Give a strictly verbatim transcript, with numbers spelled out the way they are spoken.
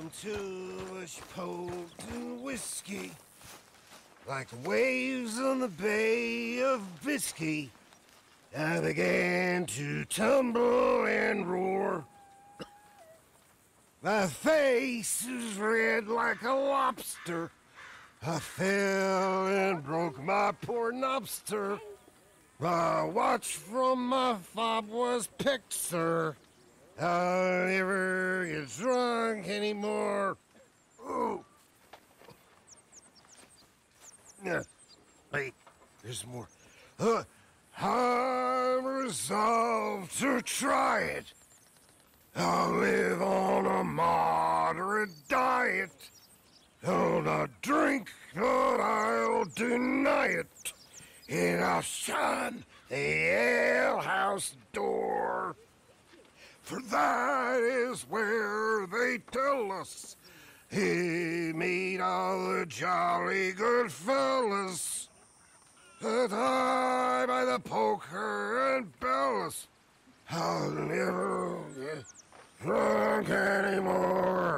too much potent whiskey, like the waves on the Bay of Biscay. I began to tumble and roar. My face is red like a lobster. I fell and broke my poor knobster. My watch from my fob was picked, sir. I'll never get drunk anymore. Ooh. Yeah. Wait, there's more. Uh, I'm resolved to try it. I'll live on a moderate diet. I'll not drink, but I'll deny it. And I'll shun the alehouse door. For that is where they tell us he meet all the jolly good fellas that I by the poker and bells. I'll never get drunk anymore.